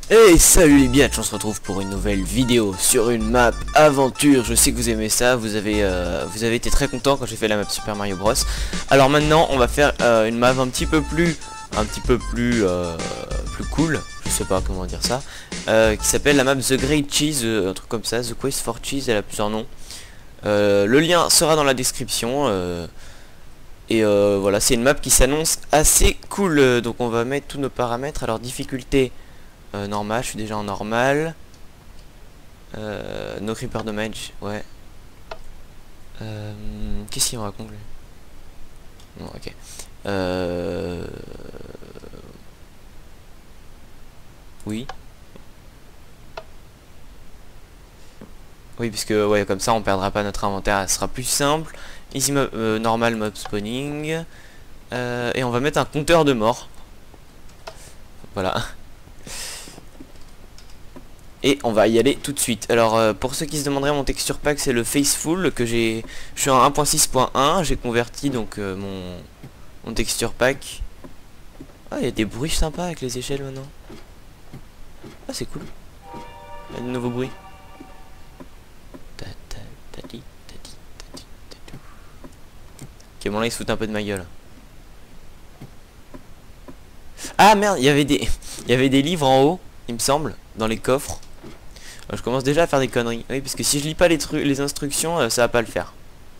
Et salut les biatchs, on se retrouve pour une nouvelle vidéo sur une map aventure. Je sais que vous aimez ça, vous avez été très content quand j'ai fait la map Super Mario Bros. Alors maintenant on va faire une map un petit peu plus cool, je sais pas comment dire ça, qui s'appelle la map The Great Cheese, un truc comme ça, The Quest for Cheese, elle a plusieurs noms. Le lien sera dans la description. Voilà, c'est une map qui s'annonce assez cool, donc on va mettre tous nos paramètres. Alors difficulté normal, je suis déjà en normal. No creeper damage, ouais. Qu'est-ce qu'il me raconte lui? Non, ok. Oui. Oui, puisque ouais, comme ça on perdra pas notre inventaire, elle sera plus simple. Ici normal mob spawning. Et on va mettre un compteur de mort. Voilà. Et on va y aller tout de suite. Alors pour ceux qui se demanderaient, mon texture pack c'est le Faceful que j'ai. Je suis en 1.6.1, j'ai converti donc mon texture pack. Ah, il y a des bruits sympas avec les échelles maintenant. Ah, c'est cool. Il y a de nouveaux bruits. Ok, bon là il se fout un peu de ma gueule. Ah merde, il y avait des livres en haut, il me semble, dans les coffres. Je commence déjà à faire des conneries. Oui, parce que si je lis pas les instructions, ça va pas le faire.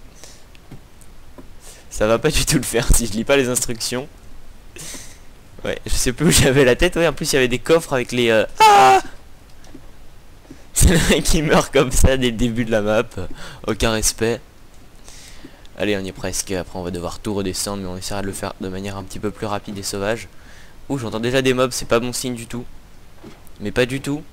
Ça va pas du tout le faire si je lis pas les instructions. Ouais, je sais plus où j'avais la tête. Ouais, en plus il y avait des coffres avec les... Ah, c'est le mec qui meurt comme ça dès le début de la map. Aucun respect. Allez, on y est presque. Après on va devoir tout redescendre, mais on essaiera de le faire de manière un petit peu plus rapide et sauvage. Ouh, j'entends déjà des mobs, c'est pas bon signe du tout. Mais pas du tout.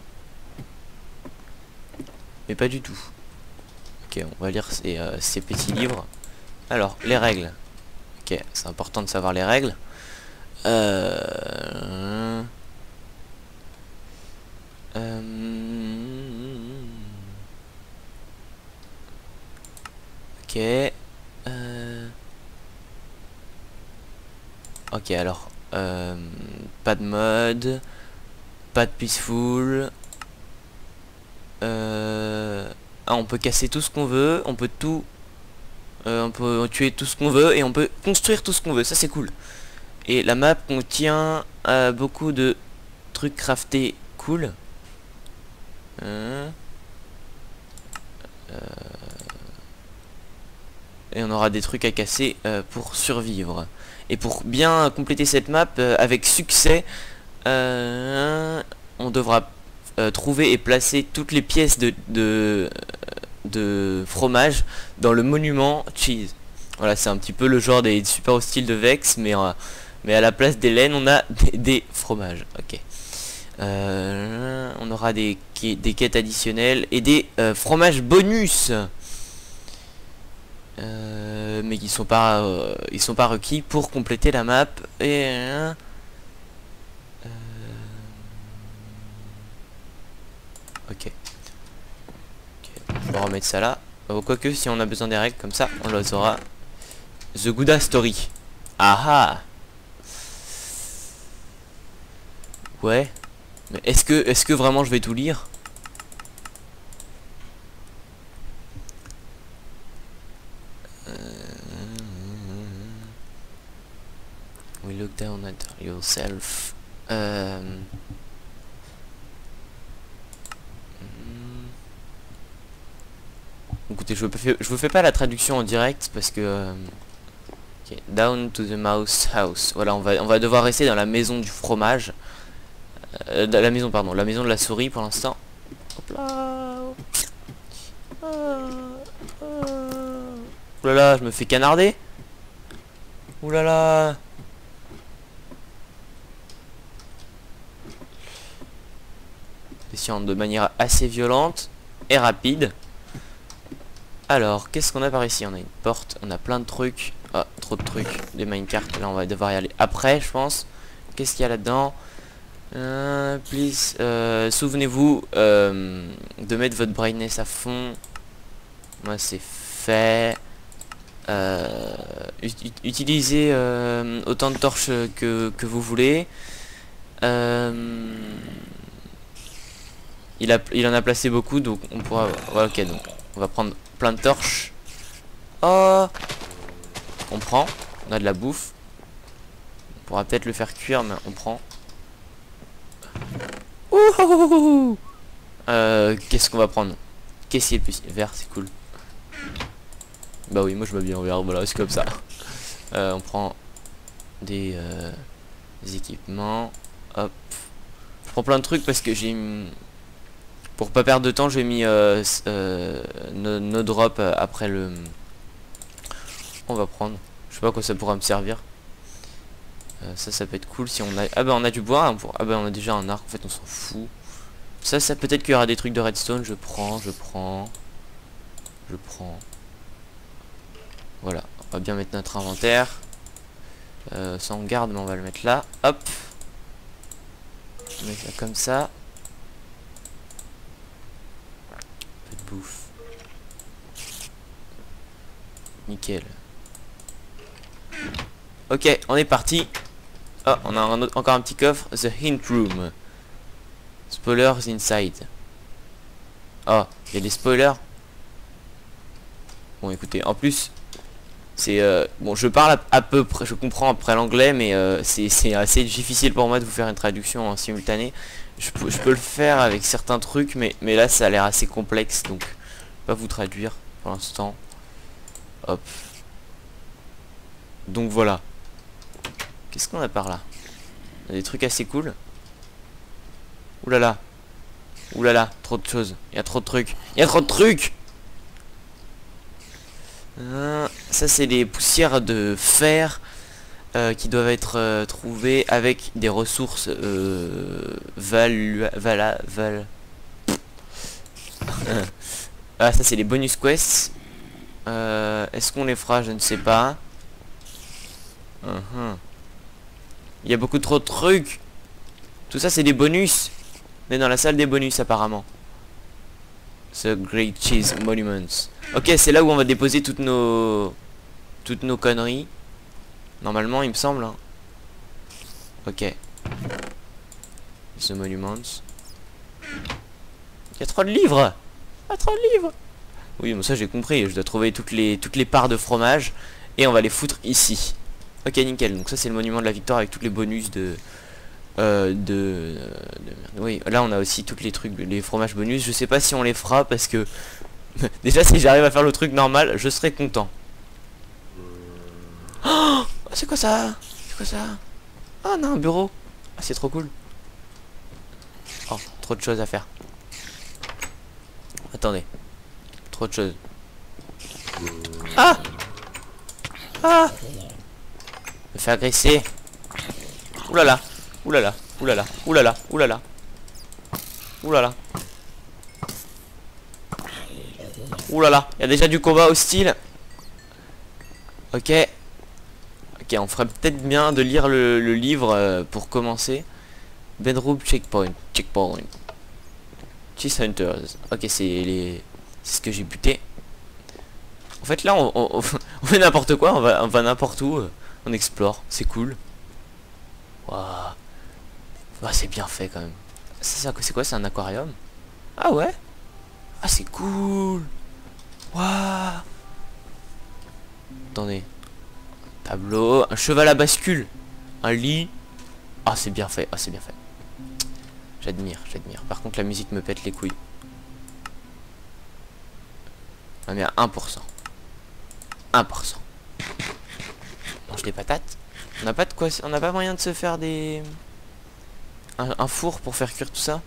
Mais pas du tout. Ok, on va lire ces petits livres. Alors, les règles. Ok, c'est important de savoir les règles. Ok. Ok, alors. Pas de mode. Pas de peaceful. Ah, on peut casser tout ce qu'on veut. On peut tout... on peut tuer tout ce qu'on veut. Et on peut construire tout ce qu'on veut. Ça, c'est cool. Et la map contient beaucoup de trucs craftés cool. Et on aura des trucs à casser pour survivre. Et pour bien compléter cette map avec succès, on devra trouver et placer toutes les pièces de fromage dans le monument cheese. Voilà, c'est un petit peu le genre des super hostiles de Vex, mais à la place des laines, on a des fromages. Ok. On aura des quêtes additionnelles et des fromages bonus. Mais ils sont pas requis pour compléter la map. Et ok. On va remettre ça là. Quoique si on a besoin des règles comme ça, on les aura. The Gouda Story. Ah ah. Ouais. Mais est-ce que vraiment je vais tout lire? We look down at yourself. Écoutez, je vous fais pas la traduction en direct parce que okay. Down to the mouse house. Voilà, on va devoir rester dans la maison du fromage. La maison, pardon, la maison de la souris pour l'instant. Hop là. Oulala, je me fais canarder. Oulala. Descend de manière assez violente et rapide. Alors, qu'est-ce qu'on a par ici? On a une porte, on a plein de trucs. Ah, trop de trucs. Des minecarts, là on va devoir y aller après, je pense. Qu'est-ce qu'il y a là-dedans? Please, souvenez-vous de mettre votre brightness à fond. Moi c'est fait. il en a placé beaucoup, donc on pourra... Ouais, ok, donc on va prendre plein de torches. Oh, on prend. On a de la bouffe. On pourra peut-être le faire cuire, mais on prend. Ouh. Qu'est-ce qu'on va prendre? Qu'est-ce qui est plus vert? C'est cool. Bah oui, moi je m'habille en vert, voilà, c'est comme ça. On prend des équipements. Hop. Je prends plein de trucs parce que j'ai... Pour pas perdre de temps, j'ai mis nos drops après le... On va prendre. Je sais pas à quoi ça pourra me servir. Ça peut être cool si on a... Ah bah on a du bois. Hein, ah bah on a déjà un arc, en fait on s'en fout. Ça peut-être qu'il y aura des trucs de redstone. Je prends. Voilà, on va bien mettre notre inventaire. Ça on garde, mais on va le mettre là. Hop. On va mettre ça comme ça. Un peu de bouffe. Nickel. Ok, on est parti. Oh, on a encore un petit coffre. The Hint Room. Spoilers inside. Oh, il y a des spoilers. Bon, écoutez, en plus... C'est bon, je parle à peu près, je comprends après l'anglais, mais c'est assez difficile pour moi de vous faire une traduction en simultané. Je peux le faire avec certains trucs, mais là ça a l'air assez complexe, donc je vais pas vous traduire pour l'instant. Hop. Donc voilà. Qu'est-ce qu'on a par là? On a des trucs assez cool. Ouh là là. Ouh là là, trop de choses. Il y a trop de trucs. Il y a trop de trucs. Ça c'est des poussières de fer qui doivent être trouvées avec des ressources Ah, ça c'est les bonus quests. Est-ce qu'on les fera? Je ne sais pas. Il y a beaucoup trop de trucs. Tout ça c'est des bonus. On est dans la salle des bonus apparemment. The Great Cheese Monuments. Ok, c'est là où on va déposer toutes nos conneries. Normalement, il me semble. Hein. Ok. The Monuments. Il y a trop de livres. Ah, trop de livres. Oui, bon ça j'ai compris. Je dois trouver toutes les parts de fromage et on va les foutre ici. Ok, nickel. Donc ça c'est le monument de la victoire avec tous les bonus de... Oui, là on a aussi tous les trucs, les fromages bonus. Je sais pas si on les fera parce que déjà si j'arrive à faire le truc normal, je serai content. Oh, c'est quoi ça? C'est quoi ça? Ah non, un bureau. Ah, c'est trop cool. Oh, trop de choses à faire. Attendez. Trop de choses. Ah! Ah! Me fait agresser. Ouh là là. Oulala, oulala, oulala, oulala. Oulala. Oulala, il y a déjà du combat hostile. Ok. Ok, on ferait peut-être bien de lire le livre pour commencer. Bedroom checkpoint. Checkpoint. Cheese Hunters. Ok, c'est ce que j'ai buté. En fait là on fait n'importe quoi, on va n'importe où. On explore, c'est cool. Waouh. Ah, c'est bien fait quand même. C'est quoi? C'est un aquarium? Ah ouais? Ah c'est cool. Waouh. Attendez. Tableau. Un cheval à bascule. Un lit. Ah c'est bien fait. Ah c'est bien fait. J'admire. Par contre la musique me pète les couilles. On est à 1%. 1%. On mange des patates. On n'a pas de quoi. On n'a pas moyen de se faire des... Un four pour faire cuire tout ça.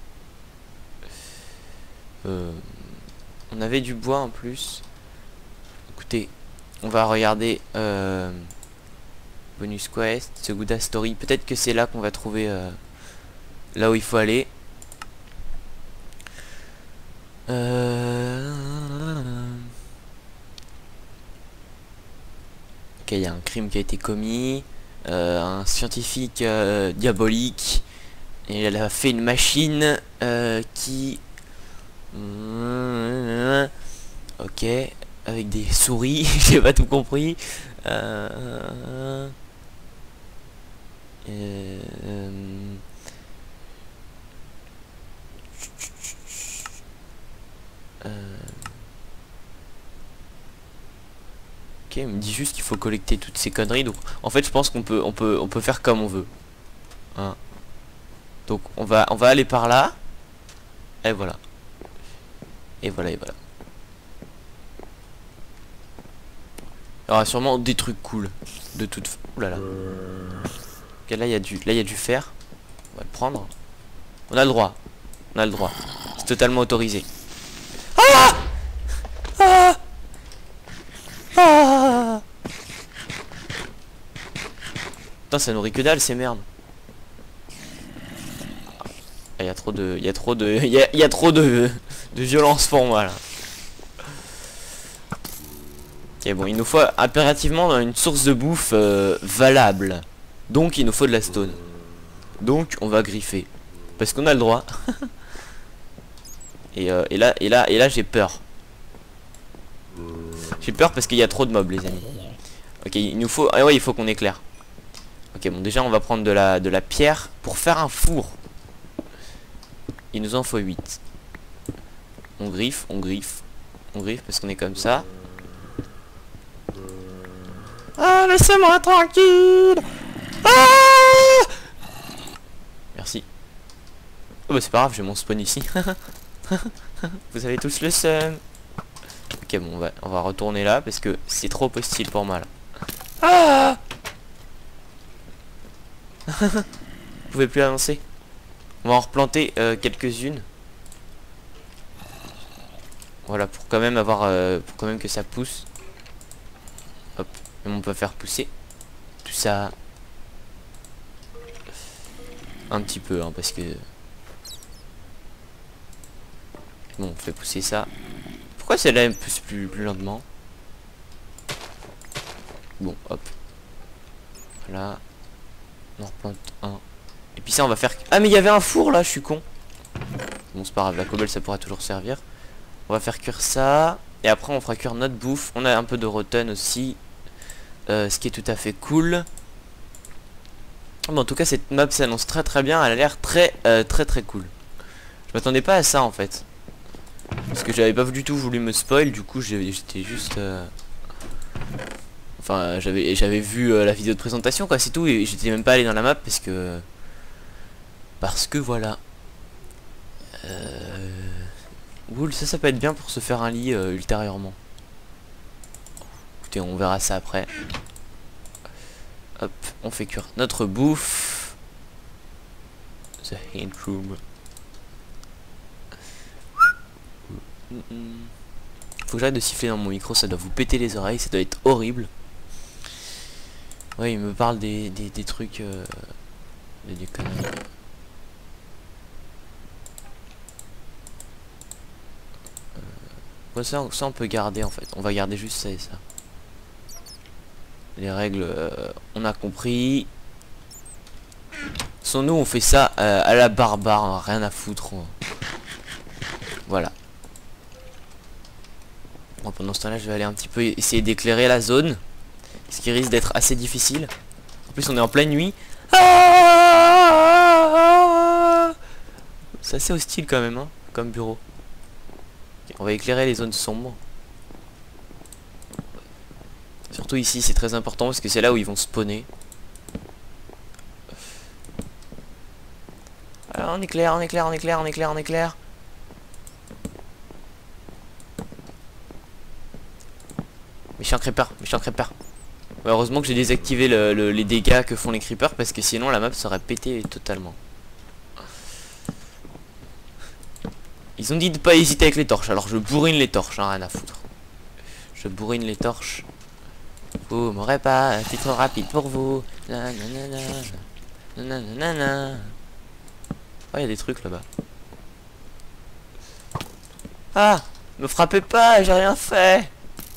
On avait du bois en plus. Écoutez, on va regarder bonus quest, ce Gouda Story. Peut-être que c'est là qu'on va trouver là où il faut aller. Ok, il y a un crime qui a été commis. Un scientifique diabolique. Et elle a fait une machine qui... Ok, avec des souris, j'ai pas tout compris. il me dit juste qu'il faut collecter toutes ces conneries. Donc en fait je pense qu'on peut faire comme on veut. Hein. Donc on va aller par là. Et voilà. Et voilà, et voilà. Il y aura sûrement des trucs cool. De toute... Ouh là là. Ok, là il y a du fer. On va le prendre. On a le droit. On a le droit. C'est totalement autorisé. Ah ah ah. Putain, ça nourrit que dalle ces merdes. Il y a trop de... Il y a trop de violence pour moi là. Ok, bon, il nous faut impérativement une source de bouffe valable. Donc il nous faut de la stone. Donc on va griffer. Parce qu'on a le droit. et là j'ai peur. J'ai peur parce qu'il y a trop de mobs les amis. Ok, il nous faut... Ah ouais, il faut qu'on éclaire. Ok, bon, déjà on va prendre de la pierre pour faire un four. Il nous en faut 8. On griffe, on griffe. On griffe parce qu'on est comme ça. Ah, laissez-moi tranquille. Ah, merci. Oh bah c'est pas grave, j'ai mon spawn ici. Vous avez tous le seum. Ok, bon, on va retourner là parce que c'est trop hostile pour moi là. Ah. Vous pouvez plus avancer. On va en replanter quelques-unes. Voilà, pour quand même avoir pour quand même que ça pousse. Hop, et on peut faire pousser tout ça un petit peu hein, parce que bon, on fait pousser ça. Pourquoi celle-là elle pousse plus lentement? Bon, hop. Voilà. On en replante un. Et puis ça on va faire... Ah mais il y avait un four là, je suis con. Bon c'est pas grave, la cobble ça pourra toujours servir. On va faire cuire ça. Et après on fera cuire notre bouffe. On a un peu de rotten aussi. Ce qui est tout à fait cool. Bon en tout cas cette map s'annonce très très bien. Elle a l'air très très cool. Je m'attendais pas à ça en fait. Parce que j'avais pas du tout voulu me spoil. Du coup j'étais juste... Enfin j'avais vu la vidéo de présentation quoi, c'est tout. Et j'étais même pas allé dans la map parce que... Parce que voilà. Wool, ça peut être bien pour se faire un lit ultérieurement. Écoutez, on verra ça après. Hop, on fait cuire notre bouffe. The hand room. Faut que j'arrête de siffler dans mon micro, ça doit vous péter les oreilles, ça doit être horrible. Ouais, il me parle des trucs... des conneries. Ça on peut garder en fait. On va garder juste ça et ça. Les règles, on a compris. Sans nous, on fait ça à la barbare, hein, rien à foutre. Voilà. Bon, pendant ce temps-là, je vais aller un petit peu essayer d'éclairer la zone. Ce qui risque d'être assez difficile. En plus, on est en pleine nuit. C'est assez hostile quand même, hein, comme bureau. On va éclairer les zones sombres. Surtout ici, c'est très important parce que c'est là où ils vont spawner. Alors, on éclaire, on éclaire, on éclaire, on éclaire, on éclaire. Méchant creeper, méchant creeper. Ouais, heureusement que j'ai désactivé les dégâts que font les creepers parce que sinon la map serait pétée totalement. Ils ont dit de pas hésiter avec les torches, alors je bourrine les torches, hein, rien à foutre. Je bourrine les torches. Vous m'aurez pas, c'est trop rapide pour vous. Nanana. Nanana. Oh, il y a des trucs là-bas. Ah, me frappez pas, j'ai rien fait.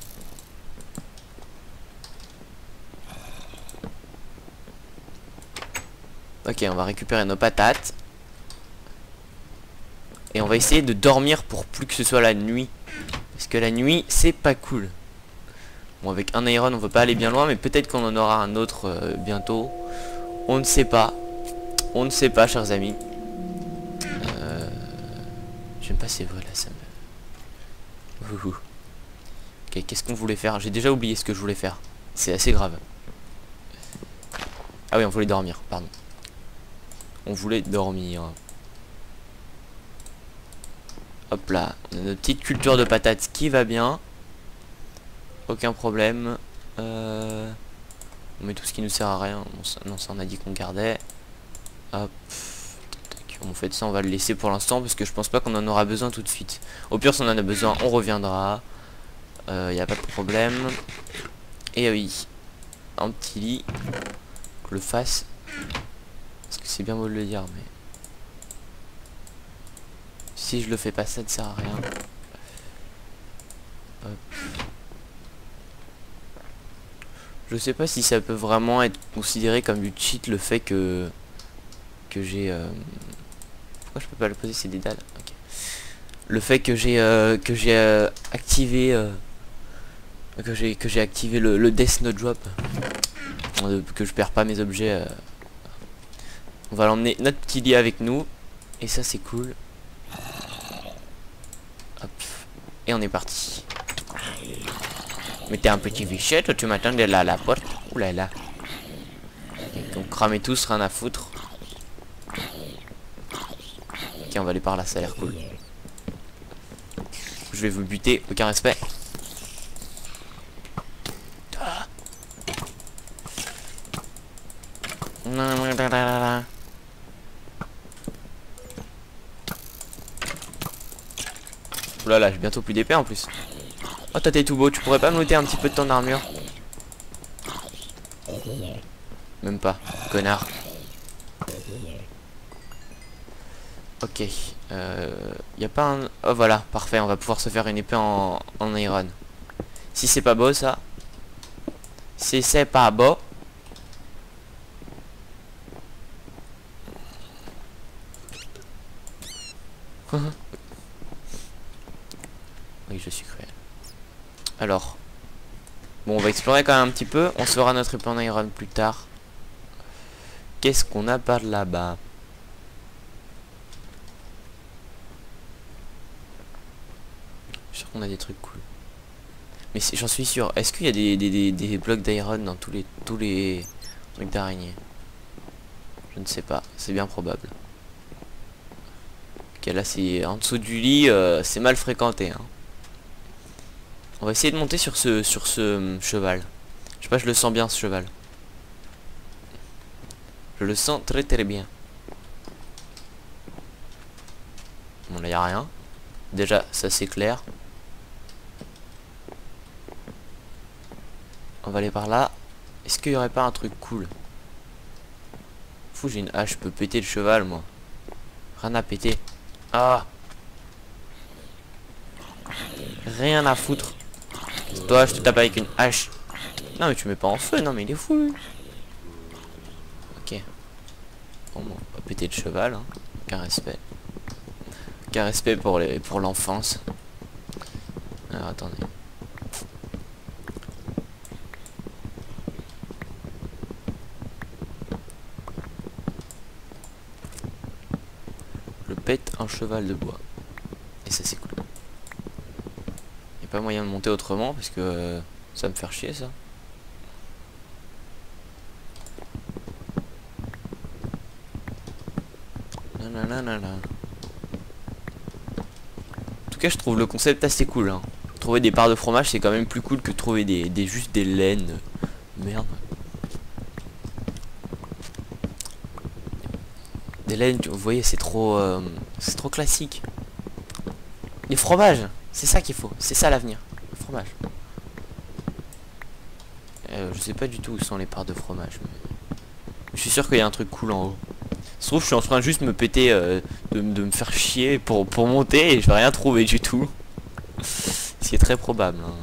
Ok, on va récupérer nos patates. Et on va essayer de dormir pour plus que ce soit la nuit. Parce que la nuit, c'est pas cool. Bon, avec un iron, on va pas aller bien loin. Mais peut-être qu'on en aura un autre bientôt. On ne sait pas. On ne sait pas, chers amis. J'aime pas ces voix là, ça me... Ok, qu'est-ce qu'on voulait faire? J'ai déjà oublié ce que je voulais faire. C'est assez grave. Ah oui, on voulait dormir, pardon. On voulait dormir. Hop là, on a notre petite culture de patates qui va bien. Aucun problème. On met tout ce qui nous sert à rien. Non, ça on a dit qu'on gardait. Hop. En fait ça on va le laisser pour l'instant parce que je pense pas qu'on en aura besoin tout de suite. Au pire si on en a besoin on reviendra. Y a pas de problème. Et oui, un petit lit. Que le fasse. Parce que c'est bien beau de le dire mais si je le fais pas ça ne sert à rien. Hop. Je sais pas si ça peut vraiment être considéré comme du cheat le fait que j'ai pourquoi je peux pas le poser, c'est des dalles. Okay. Le fait que j'ai activé que j'ai activé le Death No Drop, que je perds pas mes objets. On va l'emmener notre petit lit avec nous et ça c'est cool. Hop. Et on est parti. Mais t'es un petit vichet, toi tu m'attendais là à la porte. Ouh là là. Donc cramer tous, rien à foutre. Ok, on va aller par là, ça a l'air cool. Je vais vous buter, aucun respect. Oula là, j'ai bientôt plus d'épée en plus. Oh toi t'es tout beau, tu pourrais pas me noter un petit peu de ton armure? Même pas, connard. Ok, y a pas un... Oh voilà, parfait, on va pouvoir se faire une épée en iron. Si c'est pas beau ça. Si c'est pas beau. Oui, je suis cruel. Alors. Bon, on va explorer quand même un petit peu. On se fera notre épée en iron plus tard. Qu'est-ce qu'on a par là-bas? Je suis sûr qu'on a des trucs cool. Mais j'en suis sûr. Est-ce qu'il y a des blocs d'iron dans tous les trucs d'araignée? Je ne sais pas. C'est bien probable. Ok, là c'est en dessous du lit. C'est mal fréquenté. Hein. On va essayer de monter sur ce cheval. Je sais pas, je le sens bien ce cheval. Je le sens très très bien. Bon là y a rien. Déjà ça c'est clair. On va aller par là. Est-ce qu'il y aurait pas un truc cool? Fou, j'ai une hache, je peux péter le cheval moi. Rien à péter. Ah, rien à foutre. Toi je te tape avec une hache. Non mais tu mets pas en feu, non mais il est fou lui. Ok. Bon, on va péter le cheval, hein. Aucun respect. Aucun respect pour l'enfance. Alors attendez. Je pète un cheval de bois. Et ça c'est cool. Y a pas moyen de monter autrement parce que ça va me faire chier ça. Nanana. En tout cas je trouve le concept assez cool hein. Trouver des parts de fromage c'est quand même plus cool que trouver juste des laines. Merde. Des laines, vous voyez c'est trop classique. Les fromages, c'est ça qu'il faut, c'est ça l'avenir. Le fromage. Je sais pas du tout où sont les parts de fromage. Mais... je suis sûr qu'il y a un truc cool en haut. Ça se trouve je suis en train de juste me péter, de me faire chier pour monter et je vais rien trouver du tout. C'est très probable. Hein.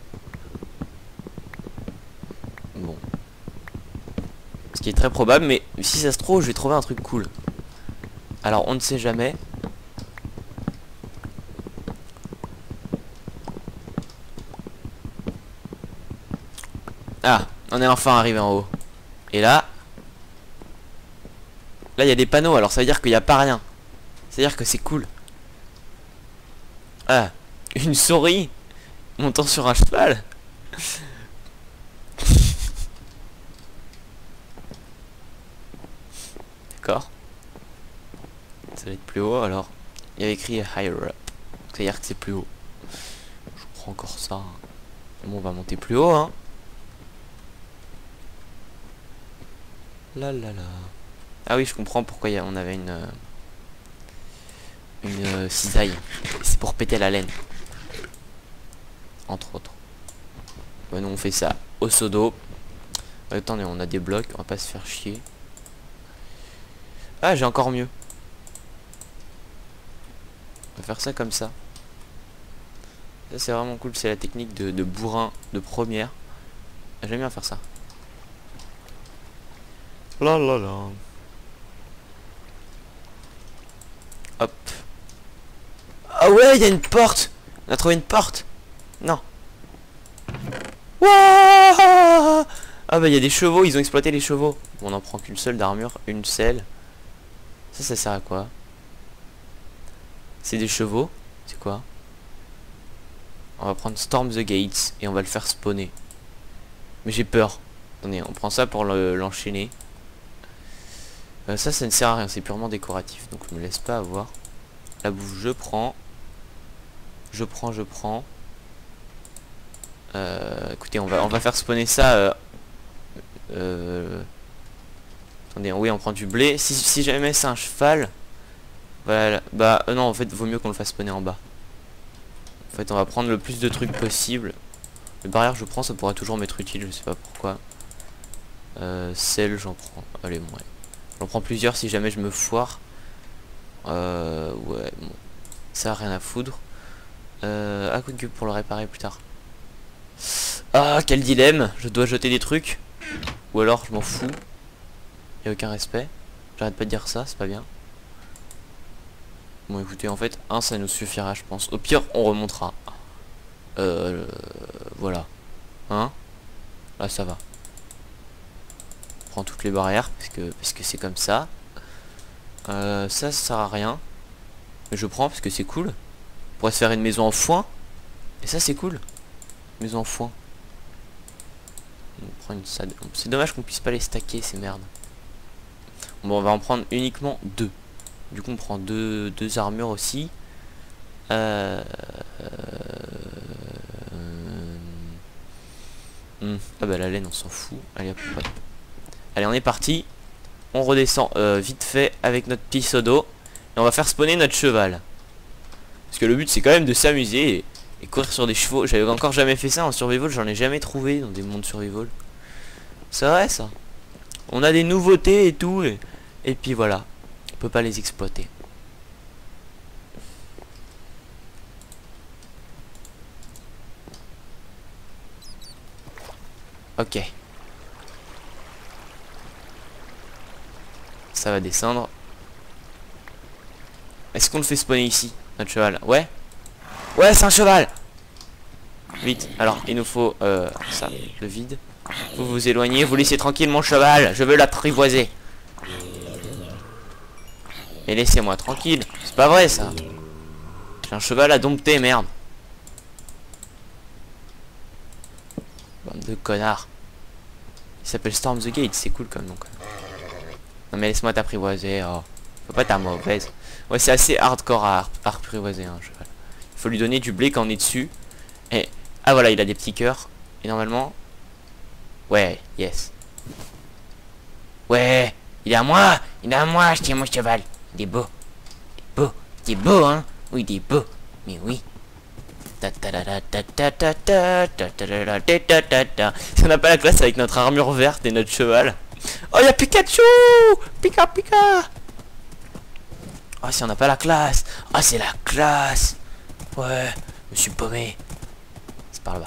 Bon. Ce qui est très probable, mais si ça se trouve je vais trouver un truc cool. Alors on ne sait jamais. Ah, on est enfin arrivé en haut. Et là il y a des panneaux, alors ça veut dire qu'il n'y a pas rien. C'est à dire que c'est cool. Ah, une souris. Montant sur un cheval. D'accord. Ça va être plus haut alors. Il y avait écrit higher up. C'est-à-dire que c'est plus haut. Je prends encore ça. Bon, on va monter plus haut, hein. Là là là. Ah oui, je comprends pourquoi on avait une cisaille. C'est pour péter la laine. Entre autres. Ouais, nous on fait ça au seau d'eau. Attendez, on a des blocs, on va pas se faire chier. Ah, j'ai encore mieux. On va faire ça comme ça. Ça c'est vraiment cool, c'est la technique de bourrin de première. J'aime bien faire ça. La la la. Hop. Ah ouais, il y a une porte. On a trouvé une porte. Non. Wouah. Ah bah il y a des chevaux, ils ont exploité les chevaux. Bon, on n'en prend qu'une seule d'armure, une selle. Ça sert à quoi? C'est des chevaux. C'est quoi? On va prendre Storm the Gates et on va le faire spawner. Mais j'ai peur. Attendez, on prend ça pour l'enchaîner. Ça ne sert à rien, c'est purement décoratif. Donc je me laisse pas avoir. La bouffe, je prends. Je prends. Écoutez, on va faire spawner ça. Attendez, oui, on prend du blé. Si jamais c'est un cheval, voilà. Bah non, en fait, vaut mieux qu'on le fasse spawner en bas. En fait, on va prendre le plus de trucs possible. Le barrière, je prends, ça pourrait toujours m'être utile, je sais pas pourquoi. Sel, j'en prends. Allez, bon, ouais. J'en prends plusieurs si jamais je me foire. Ouais, bon. Ça a rien à foudre. Ah, que pour le réparer plus tard. Ah, quel dilemme. Je dois jeter des trucs. Ou alors, je m'en fous. Y a aucun respect. J'arrête pas de dire ça, c'est pas bien. Bon, écoutez, en fait, ça nous suffira, je pense. Au pire, on remontera. Voilà. Hein? Là, ça va. On prend toutes les barrières, parce que c'est comme ça. Ça sert à rien. Mais je prends, parce que c'est cool. On pourrait se faire une maison en foin. Et ça, c'est cool. Maison en foin. On prend une salle. C'est dommage qu'on puisse pas les stacker, ces merdes. Bon, on va en prendre uniquement 2. Du coup, on prend deux armures aussi. Ah bah la laine, on s'en fout. Allez, hop, hop. Allez, on est parti. On redescend vite fait avec notre petit seau d'eau. Et on va faire spawner notre cheval. Parce que le but, c'est quand même de s'amuser et courir sur des chevaux. J'avais encore jamais fait ça en survival. J'en ai jamais trouvé dans des mondes survival. C'est vrai, ça. On a des nouveautés et tout. Et puis voilà. On peut pas les exploiter. Ok. Ça va descendre. Est-ce qu'on le fait spawner ici, notre cheval? Ouais. Ouais, c'est un cheval. Vite. Alors, il nous faut ça, le vide. Vous vous éloignez, vous laissez tranquille mon cheval. Je veux l'apprivoiser. Et laissez-moi tranquille. C'est pas vrai ça. J'ai un cheval à dompter, merde. Bande de connards. Il s'appelle Storm the Gate, c'est cool comme nom. Non mais laisse-moi t'apprivoiser. Oh. Faut pas ta mauvaise. Ouais, c'est assez hardcore à apprivoiser un cheval. Il faut lui donner du blé quand on est dessus. Et ah voilà, il a des petits cœurs. Et normalement. Ouais, yes. Ouais, il est à moi. Il est à moi, je tiens mon cheval. Il est beau. Il est beau. Il est beau, hein. Oui, il est beau. Mais oui. Si on n'a pas la classe avec notre armure verte et notre cheval. Oh, il y a Pikachu. Pika Pika. Oh, si on n'a pas la classe. Ah, c'est la classe. Ouais, je me suis paumé. C'est par là-bas.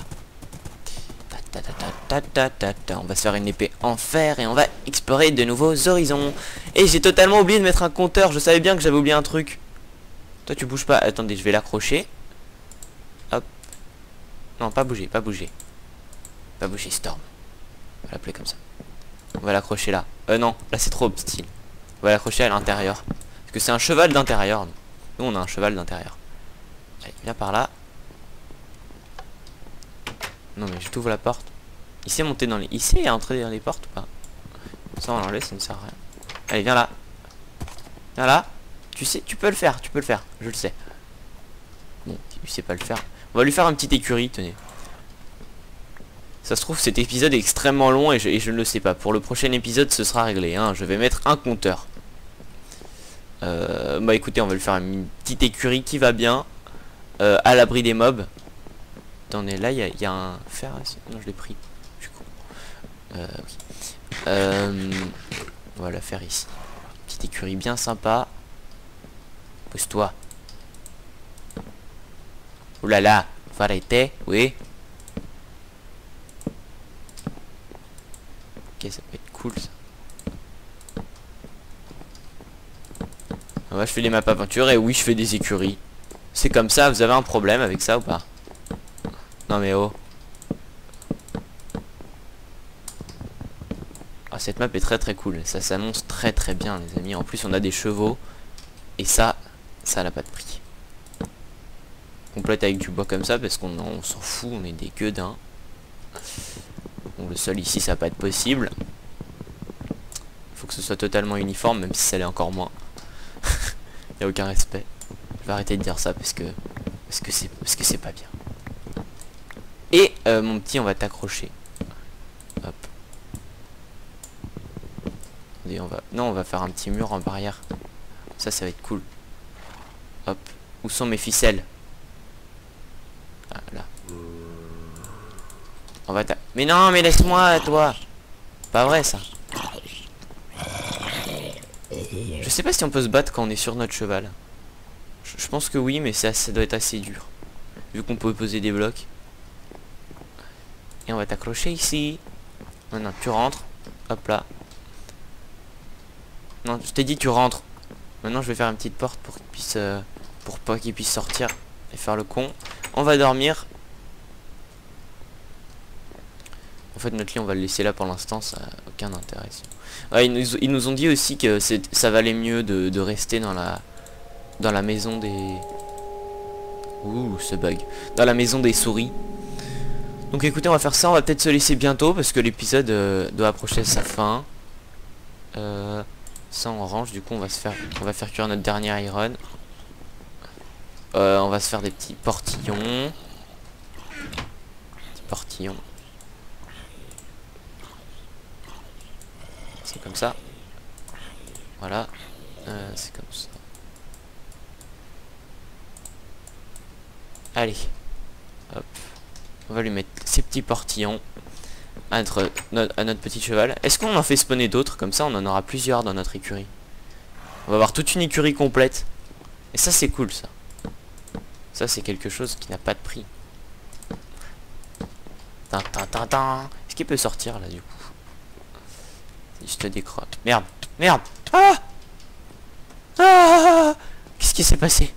On va se faire une épée en fer et on va explorer de nouveaux horizons. Et j'ai totalement oublié de mettre un compteur. Je savais bien que j'avais oublié un truc. Toi, tu bouges pas. Attendez, je vais l'accrocher. Hop. Non, pas bouger, pas bouger. Pas bouger, Storm. On va l'appeler comme ça. On va l'accrocher là. Non, là c'est trop style. On va l'accrocher à l'intérieur. Parce que c'est un cheval d'intérieur. Nous, on a un cheval d'intérieur. Allez, viens par là. Non mais je t'ouvre la porte. Il sait monter dans les... Il sait entrer dans les portes ou pas? Ça on l'enlève, ça ne sert à rien. Allez, viens là. Viens là. Tu sais, tu peux le faire, je le sais. Bon, il sait pas le faire. On va lui faire un petit écurie, tenez. Ça se trouve cet épisode est extrêmement long et je ne le sais pas. Pour le prochain épisode ce sera réglé, hein. Je vais mettre un compteur. Bah écoutez, on va lui faire une petite écurie qui va bien. À l'abri des mobs. Attendez, là il y a un fer ici. Non, je l'ai pris. Je suis con. Oui. On va la faire ici. Petite écurie bien sympa. Pose-toi. Ouh là là, faut arrêter, oui. Ok, ça peut être cool ça. Ah ouais, je fais des maps aventure et oui, je fais des écuries. C'est comme ça, vous avez un problème avec ça ou pas? Non mais oh. Ah, cette map est très cool, ça s'annonce très bien les amis. En plus on a des chevaux. Et ça n'a pas de prix. Complète avec du bois comme ça parce qu'on s'en fout, on est des gueudins. Bon, le sol ici ça va pas être possible. Il faut que ce soit totalement uniforme, même si ça l'est encore moins. Il n'y a aucun respect. Je vais arrêter de dire ça parce que c'est pas bien. Et mon petit, on va t'accrocher. Hop. Et on va faire un petit mur en barrière. Ça va être cool. Hop. Où sont mes ficelles? Ah, là. On va mais non, mais laisse-moi, toi. Pas vrai, ça. Je sais pas si on peut se battre quand on est sur notre cheval. Je pense que oui, mais ça doit être assez dur. Vu qu'on peut poser des blocs. Et on va t'accrocher ici. Maintenant, tu rentres. Hop là. Non, je t'ai dit tu rentres. Maintenant, je vais faire une petite porte pour qu'il puisse... pour pas qu'il puisse sortir et faire le con. On va dormir. En fait, notre lit, on va le laisser là pour l'instant. Ça n'a aucun intérêt. Ouais, ils nous ont dit aussi que ça valait mieux de rester dans la maison des... Ouh, ce bug. Dans la maison des souris. Donc écoutez, on va faire ça. On va peut-être se laisser bientôt parce que l'épisode doit approcher sa fin. Ça on range. Du coup, on va faire cuire notre dernier iron. On va se faire des petits portillons. C'est comme ça. Voilà. C'est comme ça. Allez. Hop. On va lui mettre ces petits portillons à notre petit cheval. Est-ce qu'on en fait spawner d'autres? Comme ça, on en aura plusieurs dans notre écurie. On va avoir toute une écurie complète. Et ça, c'est cool, ça. Ça, c'est quelque chose qui n'a pas de prix. Est-ce qu'il peut sortir, là, du coup? Si je te décrotte. Merde. Merde. Ah, ah, qu'est-ce qui s'est passé?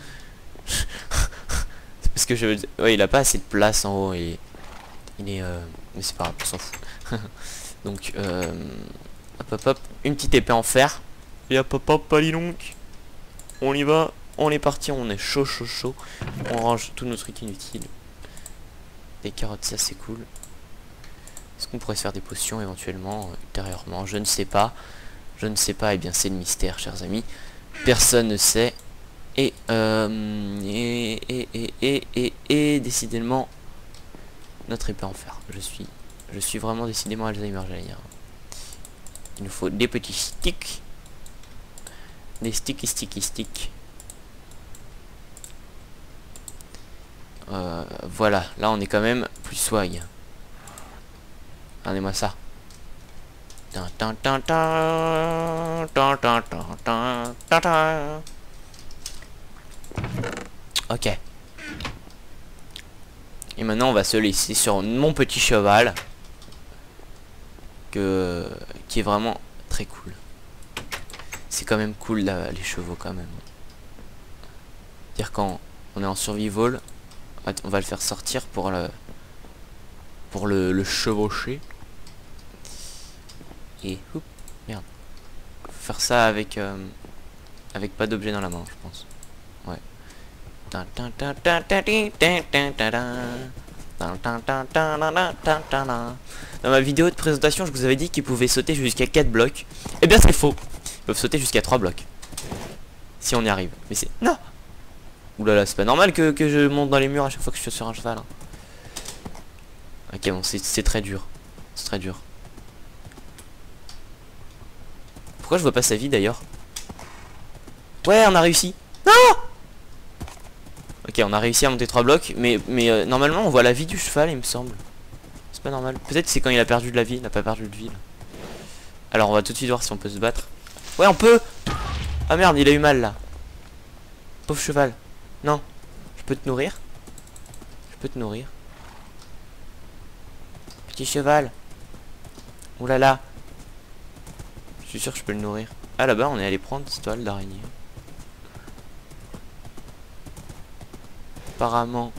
C'est parce que ouais, il a pas assez de place en haut et il est mais c'est pas grave, on s'en fout. Donc hop, une petite épée en fer. Et hop, allez donc. On y va, on est parti, on est chaud. On range tout notre truc inutile. Des carottes, ça c'est cool. Est-ce qu'on pourrait se faire des potions éventuellement ultérieurement? Je ne sais pas. Eh bien c'est le mystère, chers amis. Personne ne sait. Et décidément notre épée en fer. Je suis vraiment décidément Alzheimer, j'allais dire. Il nous faut des petits sticks. Des sticky. Voilà, là on est quand même plus swag. Regardez-moi ça. Ok. Et maintenant on va se laisser sur mon petit cheval. Qui est vraiment très cool. C'est quand même cool là, les chevaux quand même. Dire quand on est en survival, on va le faire sortir pour le chevaucher. Et oups, merde. Faut faire ça avec pas d'objet dans la main, je pense. Ouais. Dans ma vidéo de présentation, je vous avais dit qu'ils pouvaient sauter jusqu'à 4 blocs. Eh bien c'est faux. Ils peuvent sauter jusqu'à 3 blocs. Si on y arrive. Mais c'est... Non. Oulala, c'est pas normal que je monte dans les murs à chaque fois que je suis sur un cheval. Hein. Ok, bon, c'est très dur. C'est très dur. Pourquoi je vois pas sa vie d'ailleurs? Ouais, on a réussi. Non. Ok, on a réussi à monter 3 blocs. Mais normalement, on voit la vie du cheval, il me semble. C'est pas normal. Peut-être c'est quand il a perdu de la vie. Il n'a pas perdu de vie. Là. Alors, on va tout de suite voir si on peut se battre. Ouais, on peut. Ah merde, il a eu mal là. Pauvre cheval. Non. Je peux te nourrir? Je peux te nourrir. Petit cheval. Oulala. Je suis sûr que je peux le nourrir. Ah là-bas, on est allé prendre cette toile d'araignée. Apparemment.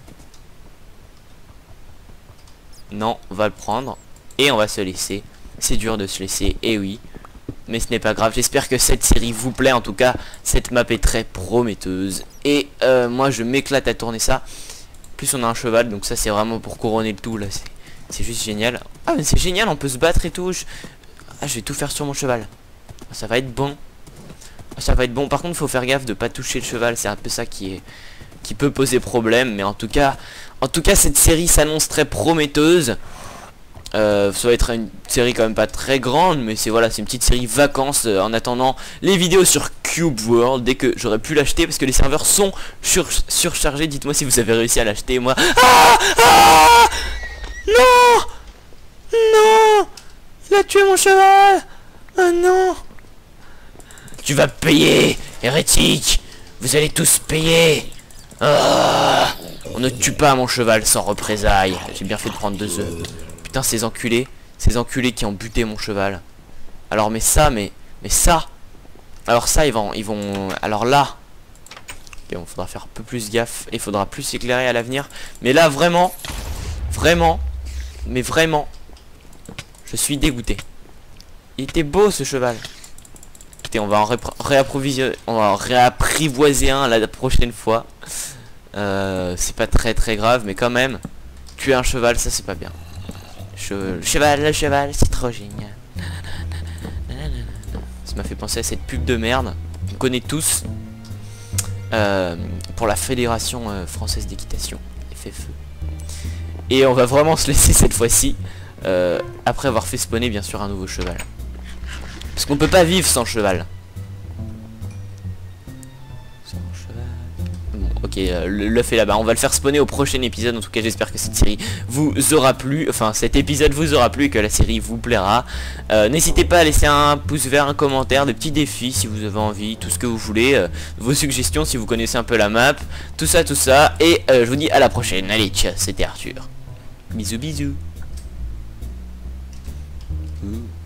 Non, on va le prendre. Et on va se laisser. C'est dur de se laisser, et oui. Mais ce n'est pas grave, j'espère que cette série vous plaît. En tout cas, cette map est très prometteuse. Et moi je m'éclate à tourner ça. En plus on a un cheval, donc ça c'est vraiment pour couronner le tout là. C'est juste génial. Ah mais c'est génial, on peut se battre et tout. Ah, je vais tout faire sur mon cheval. Ah, ça va être bon. Ah, ça va être bon. Par contre, il faut faire gaffe de pas toucher le cheval. C'est un peu ça qui peut poser problème. Mais en tout cas cette série s'annonce très prometteuse. Ça va être une série quand même pas très grande, mais c'est voilà, c'est une petite série vacances en attendant les vidéos sur Cube World dès que j'aurai pu l'acheter parce que les serveurs sont surchargés. Dites-moi si vous avez réussi à l'acheter. Moi, non, non, il a tué mon cheval. Ah non, tu vas payer, hérétique. Vous allez tous payer. On ne tue pas mon cheval sans représailles. J'ai bien fait de prendre 2 œufs. Putain, ces enculés qui ont buté mon cheval. Alors mais ça, mais ça. Alors ça, ils vont. Alors là. Ok, bon, faudra faire un peu plus gaffe. Et il faudra plus s'éclairer à l'avenir. Mais là, vraiment. Mais vraiment. Je suis dégoûté. Il était beau ce cheval. Écoutez, on va en réapprivoiser un la prochaine fois. C'est pas très grave, mais quand même. Tuer un cheval, ça c'est pas bien. Le cheval, c'est trop génial. Ça m'a fait penser à cette pub de merde qu'on connaît tous pour la Fédération Française d'Équitation, FFE. Et on va vraiment se laisser cette fois-ci après avoir fait spawner bien sûr un nouveau cheval. Parce qu'on peut pas vivre sans cheval. Ok, l'œuf est là-bas. On va le faire spawner au prochain épisode. En tout cas, j'espère que cette série vous aura plu. Enfin, cet épisode vous aura plu et que la série vous plaira. N'hésitez pas à laisser un pouce vert, un commentaire, des petits défis si vous avez envie, tout ce que vous voulez. Vos suggestions si vous connaissez un peu la map. Tout ça. Et je vous dis à la prochaine. Allez, ciao, c'était Arthur. Bisous, bisous. Ouh.